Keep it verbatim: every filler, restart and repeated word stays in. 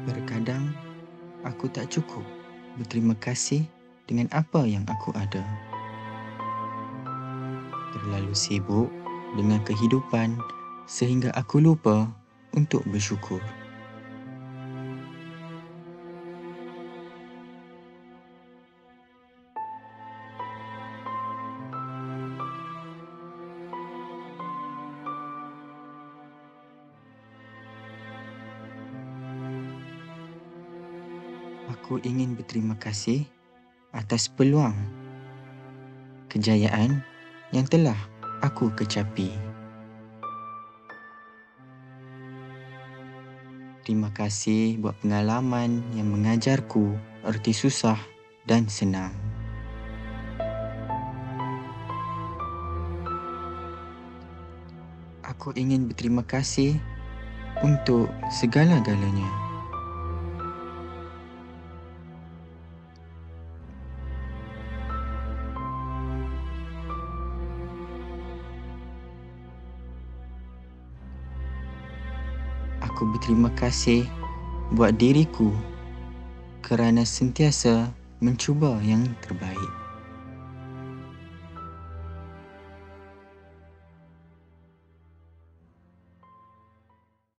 Terkadang aku tak cukup berterima kasih dengan apa yang aku ada. Terlalu sibuk dengan kehidupan sehingga aku lupa untuk bersyukur. Aku ingin berterima kasih atas peluang, kejayaan yang telah aku kecapi. Terima kasih buat pengalaman yang mengajarku erti susah dan senang. Aku ingin berterima kasih untuk segala-galanya. Aku berterima kasih buat diriku kerana sentiasa mencuba yang terbaik.